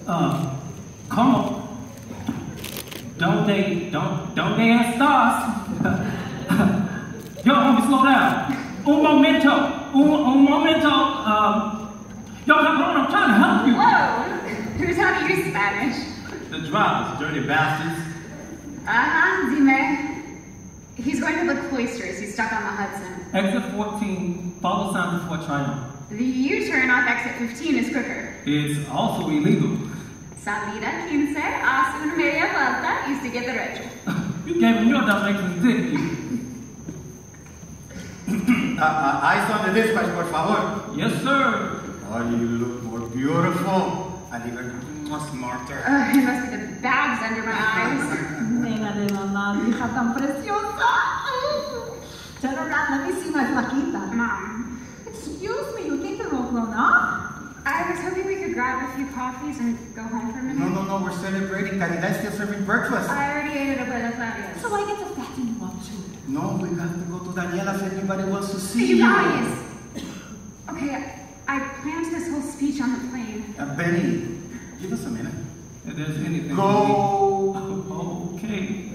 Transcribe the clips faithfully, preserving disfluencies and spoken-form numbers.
Uh, come on. Don't they, don't, don't they have stars? Yo, homie, slow down. Un momento, un, un momento. Um, yo, come on, I'm trying to help you. Whoa, who's how to use Spanish? The drivers, dirty bastards. Uh-huh, dime. He's going to the cloisters. He's stuck on the Hudson. Exit fourteen, follow signs before triangle. The U-turn off exit fifteen is quicker. It's also illegal. Salida quince, hace una media vuelta y sigue derecho. You gave him your directions, didn't you? uh, uh, eyes on the dispatch, por favor. Yes, sir. Oh, you look more beautiful and even more smarter. Uh, it must be the bags under my eyes. Nena de mamá, hija tan preciosa. Turn around, let me see my flaquita. Mom. Excuse me, you think they're all grown up? I was hoping we could grab a few coffees and go home for a minute. No, no, no, we're celebrating. Caridad's still serving breakfast. I already ate at Abuela Claudia's. So I get to fatten you up too. No, we got to go to Daniela's. Everybody wants to see you. You guys! Okay, I planned this whole speech on the plane. Uh, Betty, give us a minute. If there's anything... Go! Oh, okay.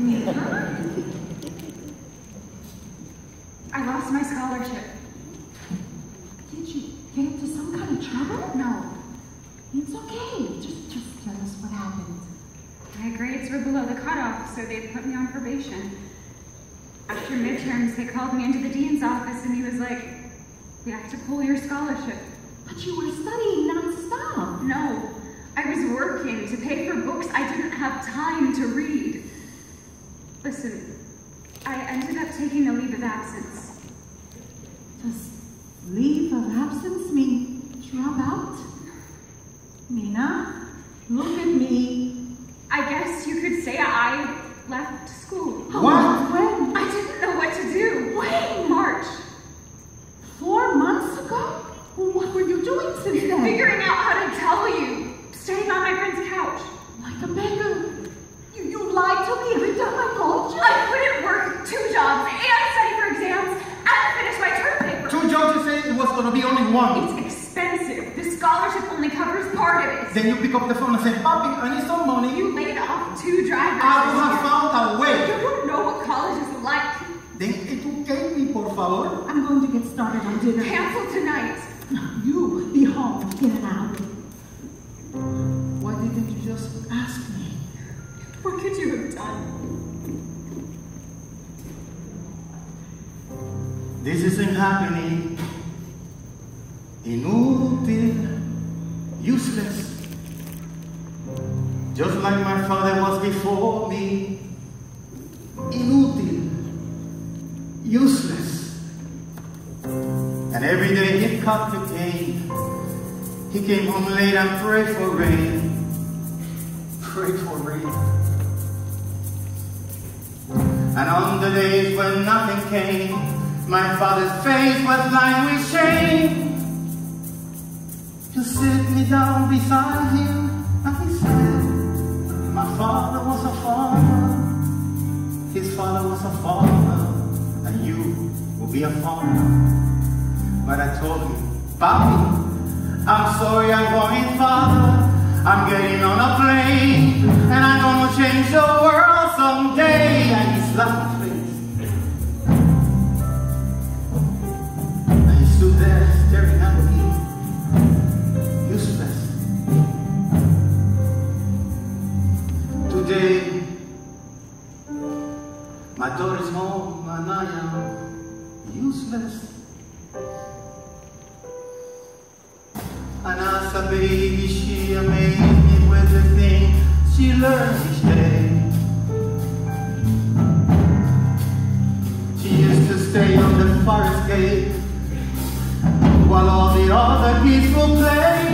I lost my scholarship. Did you get into some kind of trouble? No. It's okay. Just, just tell us what happened. My grades were below the cutoff, so they put me on probation. After midterms, they called me into the dean's office and he was like, we have to pull your scholarship. But you were studying non-stop. No, I was working to pay for books I didn't have time to read. Listen, I ended up taking a leave of absence. Does leave of absence mean drop out? Nina, look at me. I guess you could say I left school. What? When? I didn't know what to do. When? March. Four months ago? What were you doing since then? Figuring out how to tell you. Staying on my friend's couch. Like a beggar. You, you lied to me every time I called you. I couldn't work two jobs and study for exams and finish my term paper. Two jobs, you said it was going to be only one. It's expensive. The scholarship only covers part of it. Then you pick up the phone and say, Papi, I need some money. You laid off two drivers. I would have found a way. You don't know what college is like. Then educate me, por favor. I'm going to get started on dinner. Cancel tonight. You be home in an hour. Why didn't you just ask me? What could you have done? This isn't happening. Inútil, useless. Just like my father was before me. Inútil, useless. And every day he cut the cane. He came home late and prayed for rain. Prayed for rain. And on the days when nothing came, my father's face was lined with shame. To sit me down beside him, and he said, my father was a farmer, his father was a farmer, and you will be a farmer. But I told him, Papi, I'm sorry I'm going farther. I'm getting on a plane, and I'm gonna change the world someday. And he slapped my face. And he stood there staring at me, useless. Today, my daughter's home, and I am useless. And as a baby, she amazed me with the things she learns each day. She used to stay on the forest gate while all the other kids would play.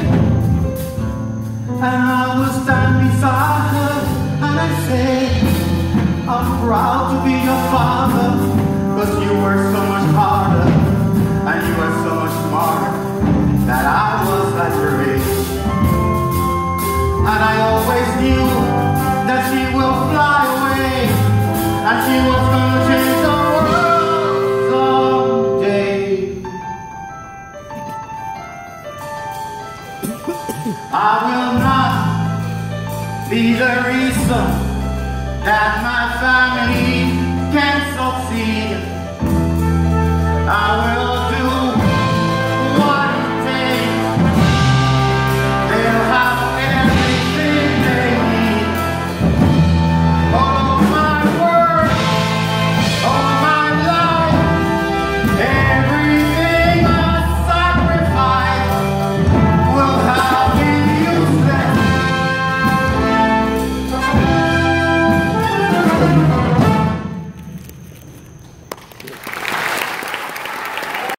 And I would stand beside her and I'd say, I'm proud to be your father, 'cause you work so much harder and you are so much smarter that I was at your age. And I always knew that she will fly away, and she was gonna change the world someday. I will not be the reason that my family can so